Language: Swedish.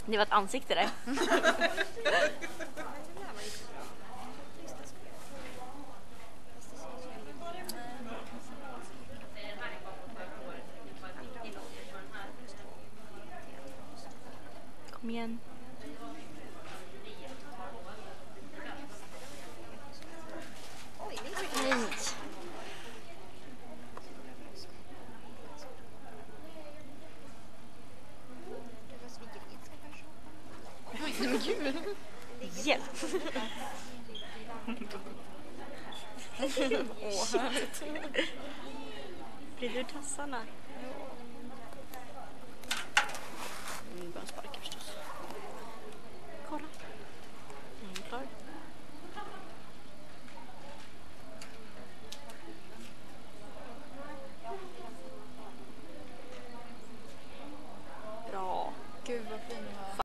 Det var ett ansikte där. Kom igen. Nej. Hjälp. Blir du tassarna?